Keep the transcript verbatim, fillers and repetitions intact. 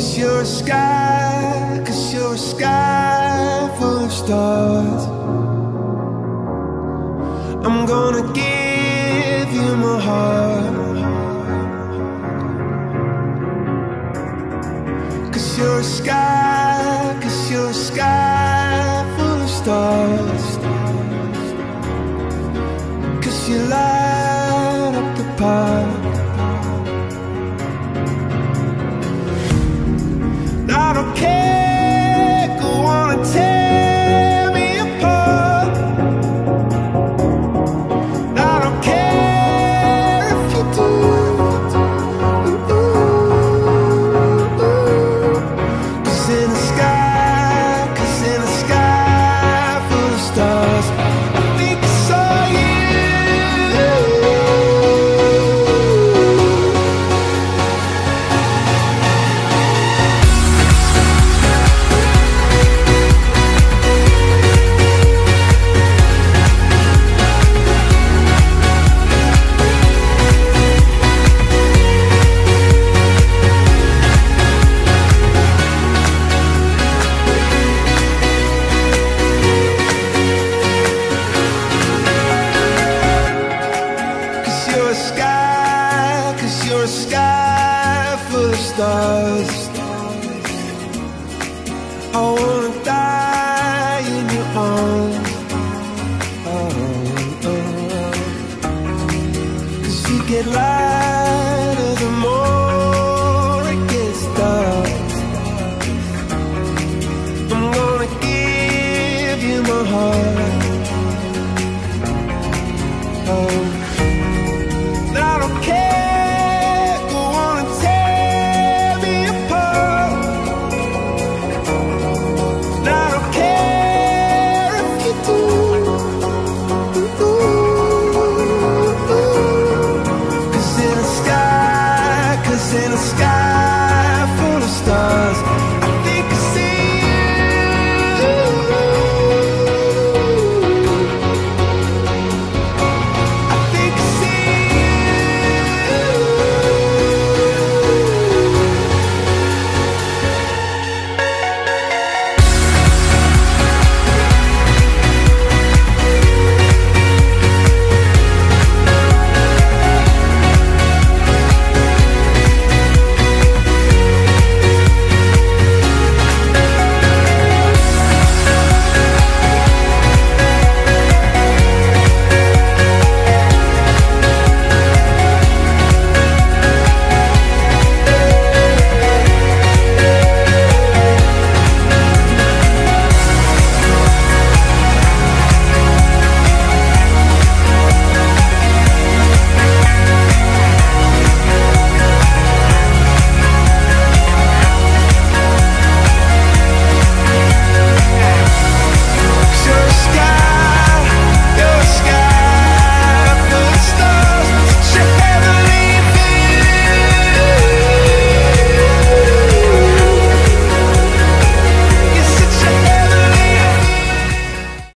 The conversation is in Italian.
'Cause you're a sky, 'cause you're a sky full of stars. I'm gonna give you my heart. 'Cause you're a sky, 'cause you're a sky full of stars. 'Cause you light up the park. I don't care, go on and tear me apart. I don't care if you do. Ooh, ooh, ooh. 'Cause in the sky, 'cause in the sky full of stars, I think I saw you. You're a sky, 'cause you're a sky full of stars. I wanna die in your arms. Oh, oh. 'Cause you get lighter the more it gets dark. I'm gonna give you my heart. Oh, I don't care, go on and tear me apart. I don't care if you do. Ooh, ooh, ooh. 'Cause in the sky, 'cause in the sky